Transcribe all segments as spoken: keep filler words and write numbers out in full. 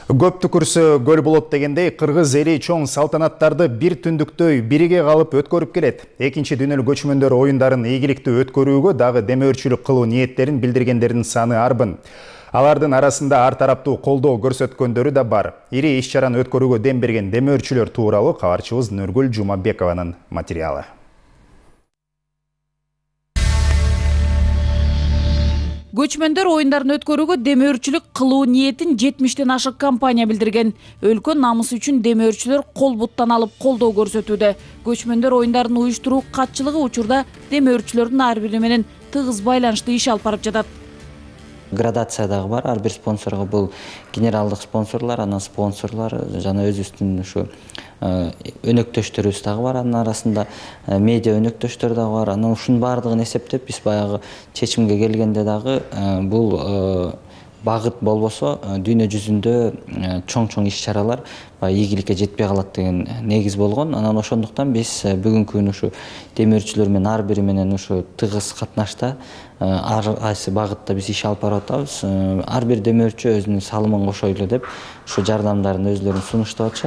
Көп түкүрсө көл болот дегендей, кыргыз эли чоң салтанаттарды бир түндүктөй бириге калып өткөрүп келет. Экинчи дүйнөлүк көчмөндөр оюндарын ийгиликтүү өткөрүүгө дагы демөөрчүлүк кылуу ниеттерин билдиргендердин саны арбын. Алардын арасында ар тараптуу колдоо көрсөткөндөрү да бар. Ири иш-чараны өткөрүүгө дем берген демөөрчүлөр тууралуу кабарчыбыз Нургүл Жумабекованын материалы. Көчмөндөр оюндарын өткөрүүгө демөөрчүлүк кылуу ниетин жетимиштен ашык компания билдирген. Өлкө намысы үчүн демөөрчүлөр кол буттан алып колдоо көрсөтүүдө. Көчмөндөр оюндарын уюштуруу катчылыгы учурда демөөрчүлөрдүн ар бири менен тыгыз байланышты иш алып барып жатат. Градация дагы бар. Ар бир спонсорго бул генералдык спонсорлор, анан спонсорлор жана өзүбүздүн ушу өнөктөштөрүбүз дагы бар. Анын арасында медиа өнөктөштөр дагы бар. Анан ушунун баардыгын эсептеп биз баягы чечимге келгенде дагы бул багыт болбосо дүйнө жүзүндө чоң-чоң иш-чаралар ийгиликке жетпей калат деген негиз болгон. Анан ошондуктан биз бүгүнкү күнү ушу демөөрчүлөр менен ар бири менен ушу тыгыз катнашта ар кайсы багытта биз иш алып барып атабыз. Ар бир демөөрчү өзүнүн салымын кошойлу деп ушу жардамдарын өзлөрүн сунуштап атышат.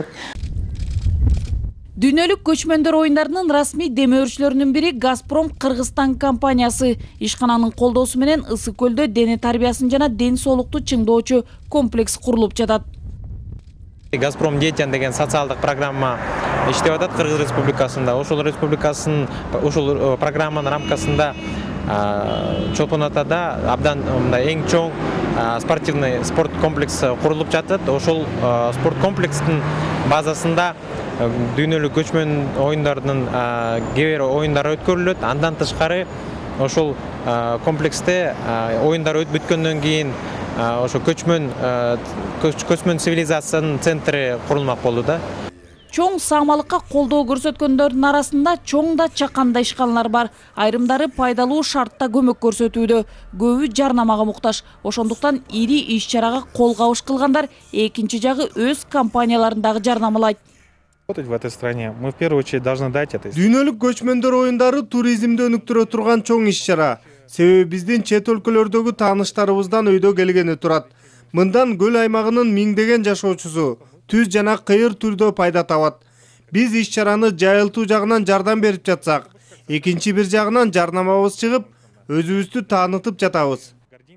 Дүйнөлүк көчмөндөр оюндарынын расмий демөөрчүлөрүнүн бири Газпром Кыргызстан компаниясы. Ишкананын колдоосу менен Ысык көлдө дене тарбиясын жана ден соолукту чыңдоочу комплекс курулуп жатат. Газпром Детян деген социалдык программа иштеп атат Кыргыз Республикасында. Ошол республикасынын ошол программанын рамкасында Чолпон Атада абдан эң чоң спортивный спорт комплекси курулуп жатат. Ошол спорт комплекстин базасында дүйнөлүк көчмөн оюндарынын кээ бир оюндары өткөрүлөт. Андан тышкары ошол комплексте оюндар өтүп бүткөндөн кийин ошо көчмөн көчмөн цивилизациянын центри курулмак болду да. Чоң саамалыкка колдоо көрсөткөндөрдүн арасында чоң да чакан да ишканалар бар. Айрымдары пайдалуу шартта көмөк көрсөтүүдө, көбү жарнамага муктаж. Ошондуктан ири иш-чарага кол кабыш кылгандар экинчи жагы өз компанияларын дагы жарнамалайт. В этой стране мы в первую очередь должны дать это. Дүйнөлүк көчмөндөр оюндары туризмди өнүктүрө турган чоң иш-чара. Себеби биздин чет өлкөлөрдөгү тааныштарыбыздан өйдө келгени турат. Мындан көл аймагынын миңдеген жашоочусу түз жана кыйыр түрдө пайда табат. Биз иш-чараны жайылтуу жагынан жардам берип жатсак, экинчи бир жагынан жарнамабыз чыгып, өзүбүздү таанытып жатабыз.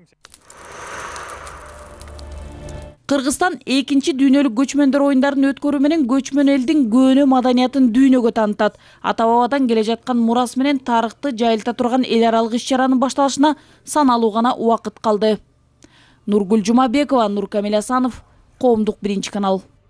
Кыргызстан экинчи дүйнөлүк көчмөндөр оюндарын өткөрүү менен көчмөн элдин көөнө маданиятын дүйнөгө таанытат. Ата бабадан келе жаткан мурас менен тарыхты жайылта турган эл аралык иш-чаранын башталышына саналуу гана убакыт калды. Нургүл Жумабекова, Нуркамил Асанов, Коомдук биринчи канал.